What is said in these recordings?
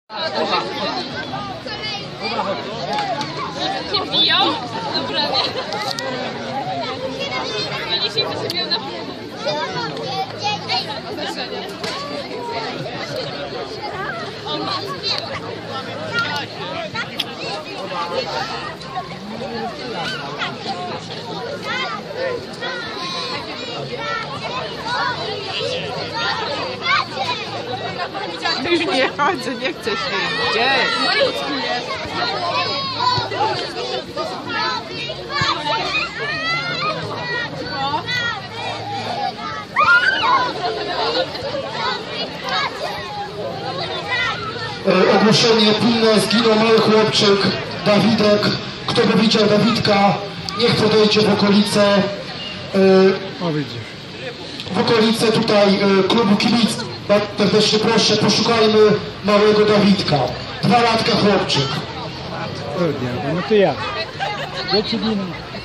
Się biją? Dobra, nie. Oni się to sobie na on ma. Już nie chodzę, nie chcę się gdzieś. Ogłoszenie pilne, zginął mały chłopczyk, Dawidek. Kto by widział Dawidka, niech podejdzie w okolice, w okolice tutaj klubu kibiców. Serdecznie proszę, poszukajmy małego Dawidka. 2 latka chłopczyk. No to jak? Ja ci pilnuję.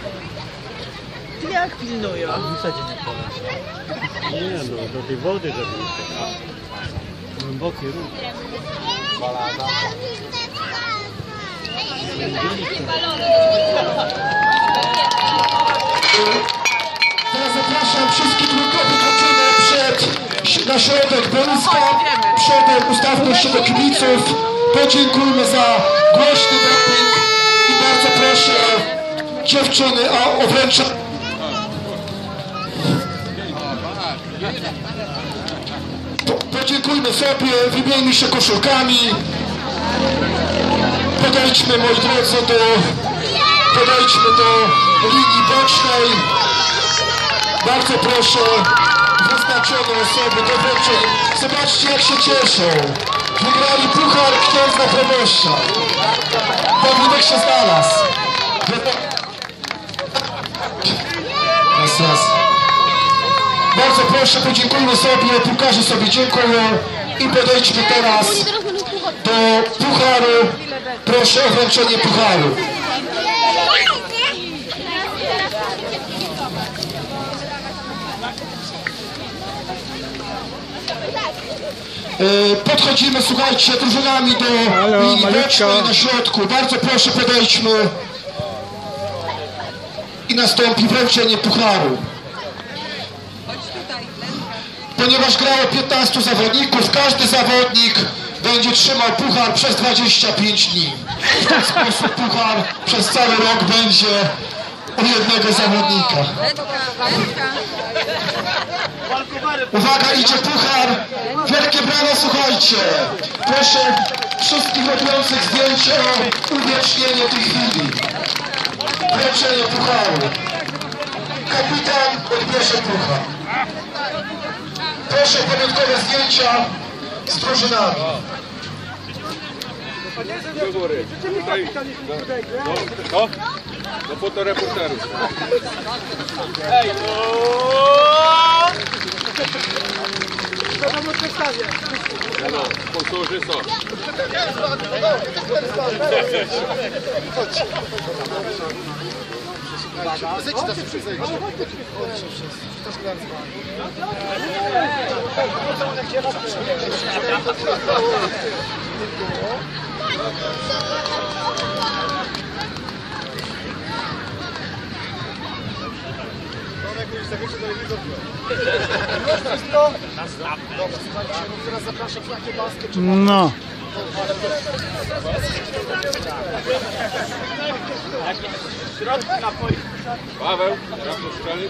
Jak pilnuję? W zasadzie nie powiem. Nie no, do tej wody, żeby nie tak. Głęboki ruch. Teraz zapraszam wszystkich drugowych na środek boiska. Przodem ustawmy się do kibiców. Podziękujmy za głośny doping i bardzo proszę dziewczyny o wręczenie. Podziękujmy sobie, wymieńmy się koszulkami. Podejdźmy, moi drodzy, do linii bocznej. Bardzo proszę wyznaczone osoby do wręczenia. Zobaczcie, jak się cieszą. Wygrali puchar księdza proboszcza. Pawlinek się znalazł. Raz. Bardzo proszę, podziękujmy sobie, piłkarze sobie dziękują i podejdźmy teraz do pucharu. Proszę o wręczenie pucharu. Podchodzimy, słuchajcie, drużynami do linii bocznej na środku. Bardzo proszę, podejdźmy i nastąpi wręczenie pucharu. Ponieważ grało 15 zawodników, każdy zawodnik będzie trzymał puchar przez 25 dni. W ten sposób puchar przez cały rok będzie u jednego zawodnika. Uwaga, idzie puchar. Wielkie brawa, słuchajcie. Proszę wszystkich robiących zdjęcie o uwiecznienie tej chwili. Wręczenie pucharu. Kapitan odbierze puchar. Proszę o pamiątkowe zdjęcia z drużynami. Do fotoreporterów. Ej, Sponsorzy są. No. Paweł, jak to strzelić?